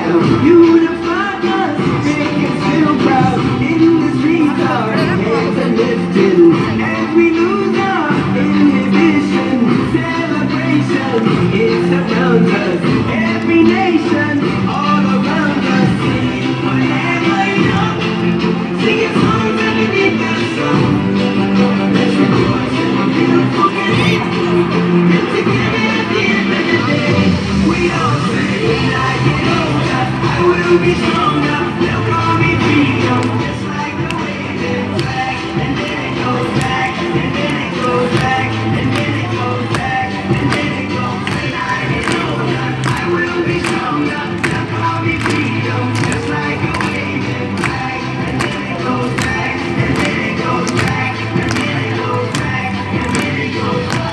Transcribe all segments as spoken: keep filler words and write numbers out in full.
down. Unify us, make us feel proud. In the streets, our hands are lifted. As we lose our inhibition, celebration, it surrounds us. Every nation, all around us. Sing forever young, singing songs underneath the sun. Let's rejoice in a beautiful game. Get together at the end of the day. We all say, when I get older, I will be stronger. They'll call me freedom, just like the waving flag. And then it goes back, and then it goes back, and then it goes back, and then it goes. When I get older, I will be stronger. They'll call me freedom, just like the waving flag. And then it goes back, and then it goes back, and then it goes back, and then it goes back.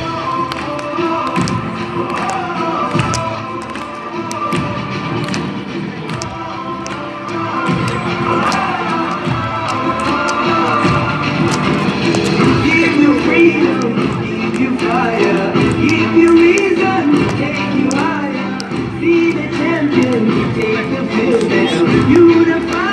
Give you freedom, give you fire, give you reason, take you higher. See the champion, take the field down. Unify